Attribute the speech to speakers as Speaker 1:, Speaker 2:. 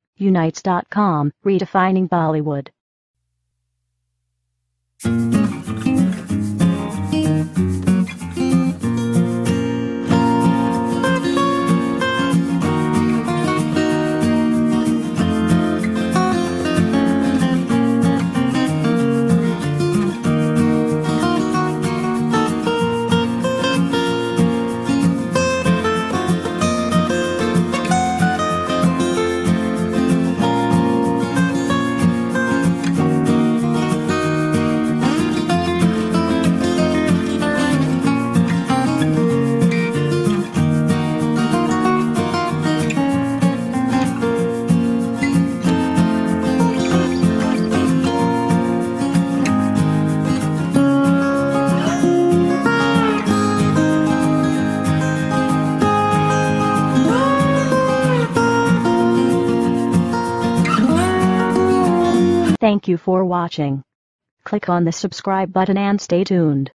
Speaker 1: Unites.com, redefining Bollywood. Thank you for watching. Click on the subscribe button and stay tuned.